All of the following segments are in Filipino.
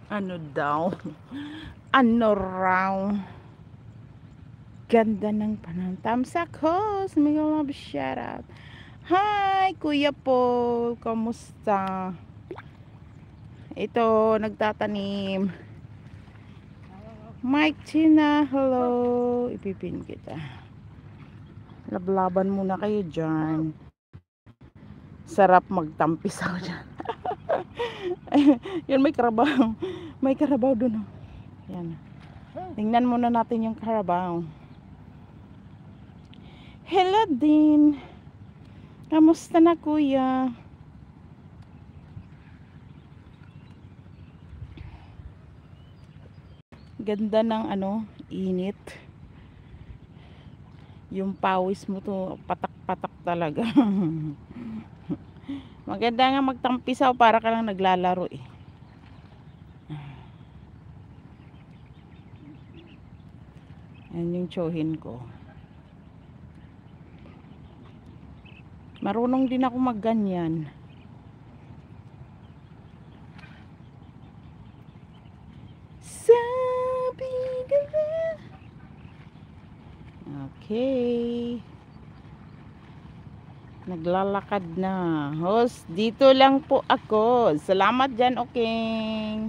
Ano daw? Ano raw? Ganda ng panahon. Tamsak host. May love shout out. Hi, Kuya Paul. Kamusta? Ito, nagtatanim. Mike Tina, hello. Ipipin kita. Lablaban muna kayo dyan. Sarap magtampisaw dyan. Yun, may karabaw. May karabaw dun. Oh. Yan. Tingnan muna natin yung karabaw. Hello din. Kamusta na kuya? Ganda ng init. Yung pawis mo to, patak-patak talaga. Maganda nga magtampisaw para ka lang naglalaro eh. Yan yung tsohin ko. Marunong din ako magganyan. Sabi nila. Okay. Naglalakad na. Host, dito lang po ako. Salamat dyan, okay.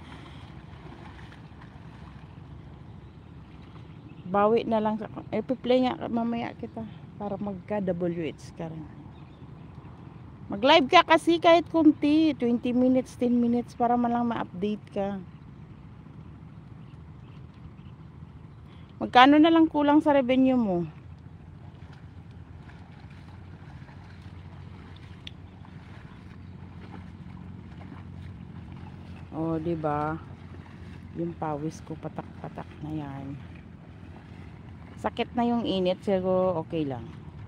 Bawi na lang. Play nga mamaya kita. Para magka-WH ka rin. Mag-live ka kasi kahit kunti. 20 minutes, 10 minutes para man lang ma-update ka. Magkano na lang kulang sa revenue mo? Oh, 'di ba? Yung pawis ko patak-patak na 'yan. Sakit na yung init, pero okay lang.